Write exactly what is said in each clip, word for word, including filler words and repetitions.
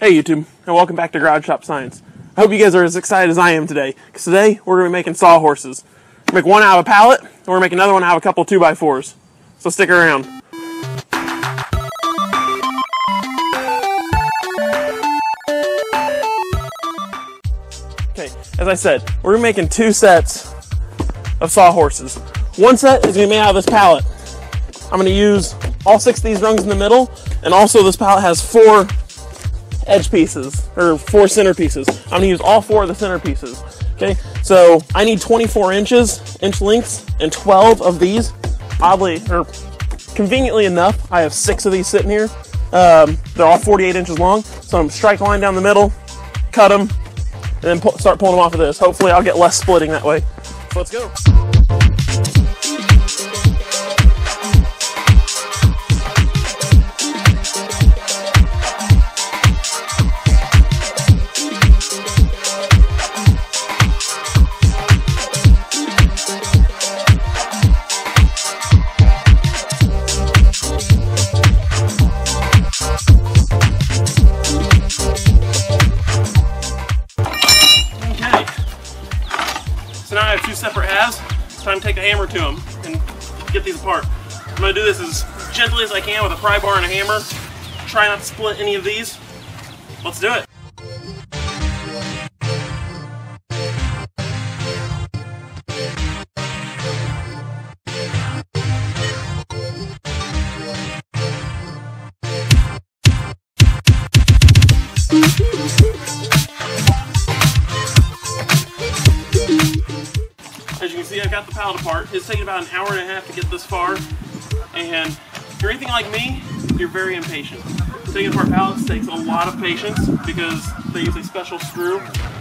Hey YouTube, and welcome back to Garage Shop Science. I hope you guys are as excited as I am today, because today we're going to be making sawhorses. We're going to make one out of a pallet, and we're going to make another one out of a couple two by fours. So stick around. Okay, as I said, we're making two sets of sawhorses. One set is going to be made out of this pallet. I'm going to use all six of these rungs in the middle, and also this pallet has four edge pieces, or four center pieces. I'm going to use all four of the center pieces. Okay, so I need twenty-four inches, inch lengths, and twelve of these. Oddly, or conveniently enough, I have six of these sitting here. Um, they're all forty-eight inches long, so I'm going to strike a line down the middle, cut them, and then pull, start pulling them off of this. Hopefully I'll get less splitting that way. So let's go. So now I have two separate halves. It's time to take a hammer to them and get these apart. I'm going to do this as gently as I can with a pry bar and a hammer. Try not to split any of these. Let's do it. As you can see, I've got the pallet apart. It's taken about an hour and a half to get this far, and if you're anything like me, you're very impatient. Taking apart pallets takes a lot of patience because they use a special screw.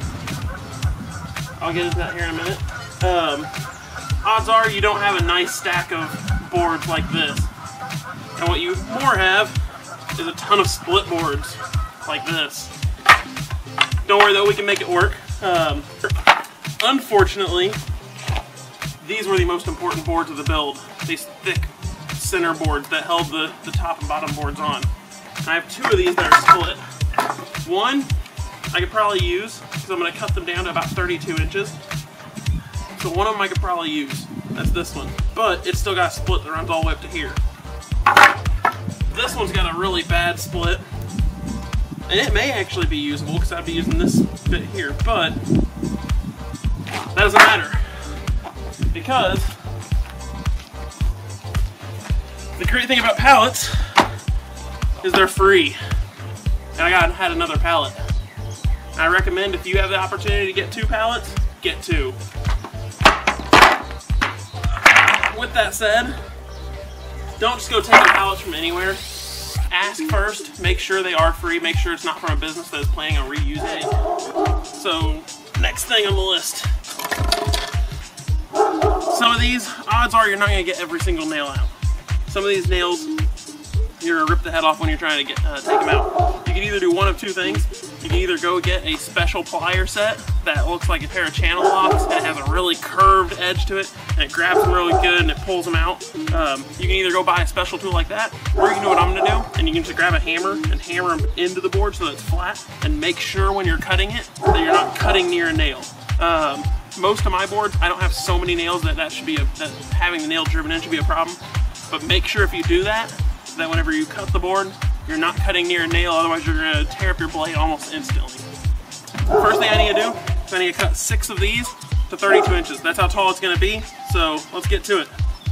I'll get into that here in a minute. Um, odds are you don't have a nice stack of boards like this, and what you more have is a ton of split boards like this. Don't worry though, we can make it work. Um, unfortunately, these were the most important boards of the build. These thick center boards that held the, the top and bottom boards on. And I have two of these that are split. One I could probably use, because I'm going to cut them down to about thirty-two inches. So one of them I could probably use. That's this one. But it's still got a split that runs all the way up to here. This one's got a really bad split. And it may actually be usable, because I'd be using this bit here. But that doesn't matter. Because the great thing about pallets is they're free. And I got had another pallet. I recommend if you have the opportunity to get two pallets, get two. With that said, don't just go taking pallets from anywhere. Ask first, make sure they are free, make sure it's not from a business that is planning on reusing it. So, next thing on the list. Some of these, odds are you're not going to get every single nail out. Some of these nails, you're going to rip the head off when you're trying to get, uh, take them out. You can either do one of two things. You can either go get a special plier set that looks like a pair of channel locks and it has a really curved edge to it and it grabs them really good and it pulls them out. Um, you can either go buy a special tool like that, or you can do what I'm going to do and you can just grab a hammer and hammer them into the board so that it's flat, and make sure when you're cutting it that you're not cutting near a nail. Um, Most of my boards, I don't have so many nails that that should be a, that having the nail driven in should be a problem. But make sure if you do that, that whenever you cut the board, you're not cutting near a nail, otherwise you're going to tear up your blade almost instantly. First thing I need to do is I need to cut six of these to thirty-two inches. That's how tall it's going to be, so let's get to it.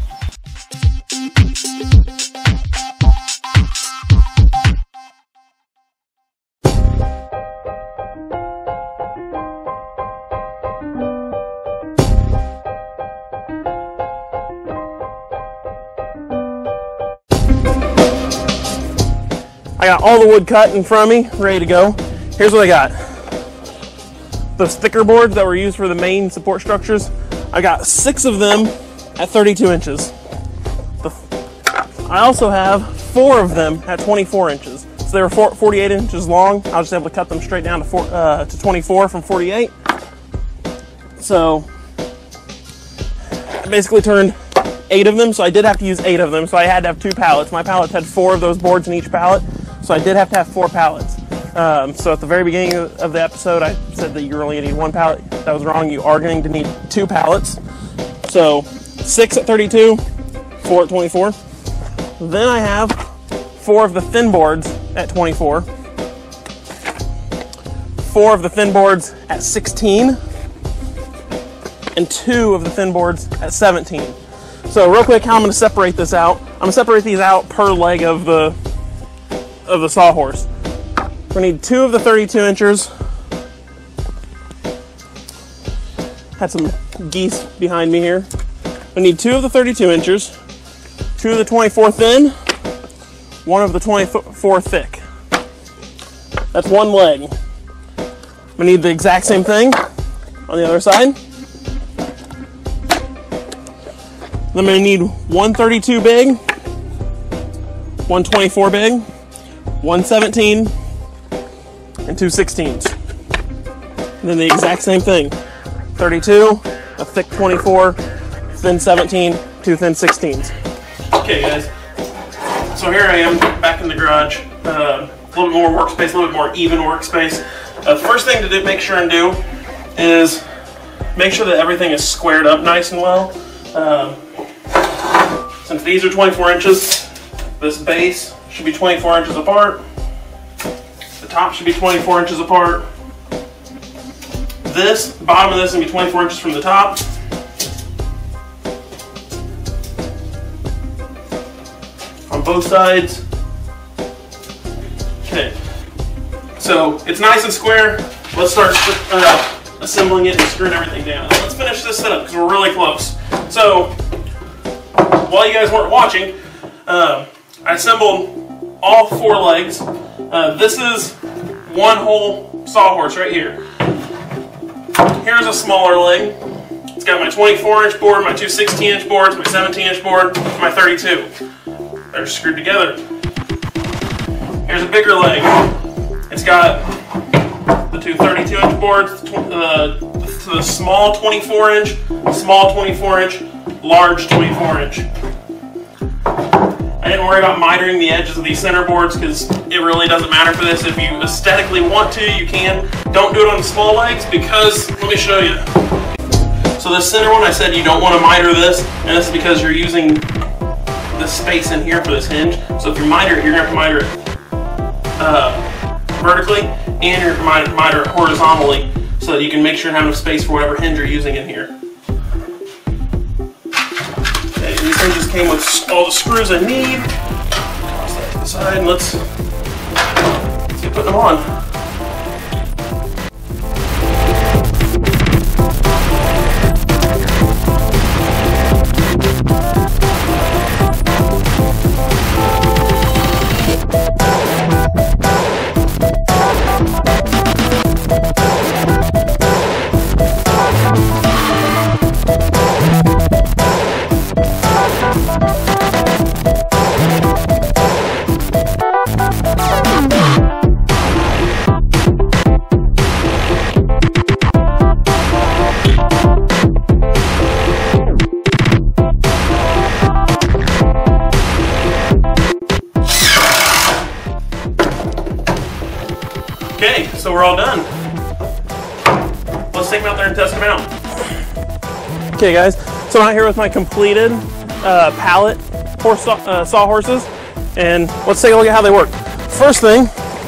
I got all the wood cut in front of me, ready to go. Here's what I got. Those thicker boards that were used for the main support structures, I got six of them at thirty-two inches. The, I also have four of them at twenty-four inches. So they were four, forty-eight inches long. I was just able to cut them straight down to, four, uh, to twenty-four from forty-eight. So I basically turned eight of them, so I did have to use eight of them, so I had to have two pallets. My pallets had four of those boards in each pallet, so I did have to have four pallets. Um, so at the very beginning of the episode, I said that you're only going to need one pallet. That was wrong. You are going to need two pallets. So six at thirty-two, four at twenty-four. Then I have four of the thin boards at twenty-four, four of the thin boards at sixteen, and two of the thin boards at seventeen. So real quick, how I'm going to separate this out. I'm going to separate these out per leg of the of the sawhorse. We're going to need two of the thirty-two inchers. Had some geese behind me here. We need two of the thirty-two inchers, two of the twenty-four thin, one of the twenty-four thick. That's one leg. We need the exact same thing on the other side. Then I'm going to need one thirty-two big, one twenty-four big, one seventeen, and two sixteens. And then the exact same thing. thirty-two, a thick twenty-four, thin seventeen, two thin sixteens. Okay guys, so here I am back in the garage. Uh, a little bit more workspace, a little bit more even workspace. Uh, the first thing to do, make sure and do is make sure that everything is squared up nice and well. Um, since these are twenty-four inches, this base should be twenty-four inches apart. The top should be twenty-four inches apart. This, the bottom of this, is going to be twenty-four inches from the top. On both sides. Okay. So it's nice and square. Let's start uh, assembling it and screwing everything down. Let's finish this setup because we're really close. So while you guys weren't watching, uh, I assembled all four legs. Uh, this is one whole sawhorse right here. Here's a smaller leg. It's got my twenty-four inch board, my two sixteen inch boards, my seventeen inch board, my thirty-two. They're screwed together. Here's a bigger leg. It's got the two thirty-two inch boards, the, the, the small twenty-four inch, small twenty-four inch, large twenty-four inch. I didn't worry about mitering the edges of these center boards because it really doesn't matter for this. If you aesthetically want to, you can. Don't do it on the small legs because, let me show you. So this center one, I said you don't want to miter this, and this is because you're using the space in here for this hinge. So if you miter it, you're going to have to miter it uh, vertically, and you're going to miter it horizontally so that you can make sure you have enough space for whatever hinge you're using in here. Okay, these hinges came with all the screws I need. Toss that to the side, and let's, let's get putting them on. Okay, so we're all done. Let's take them out there and test them out. Okay guys, so I'm out here with my completed uh, pallet horse saw, uh, sawhorses, and let's take a look at how they work. First thing,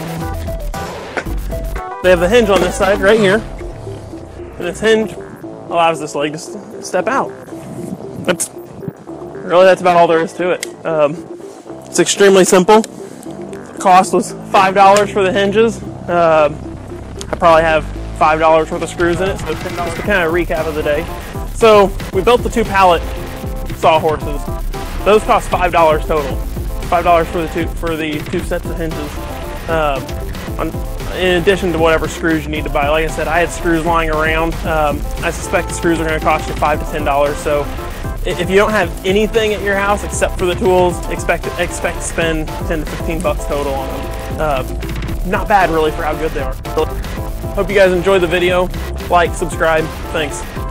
they have the hinge on this side right here, and this hinge allows this leg to st step out. That's really that's about all there is to it. Um, it's extremely simple. The cost was five dollars for the hinges. Um, I probably have five dollars worth of screws in it, so just to kind of recap of the day. So we built the two pallet sawhorses. Those cost five dollars total. five dollars for the two for the two sets of hinges. Um, on, in addition to whatever screws you need to buy. Like I said, I had screws lying around. Um, I suspect the screws are going to cost you five to ten dollars. So if you don't have anything at your house except for the tools, expect expect to spend ten to fifteen bucks total on them. Uh, not bad really for how good they are. Hope you guys enjoyed the video. Like, subscribe. Thanks.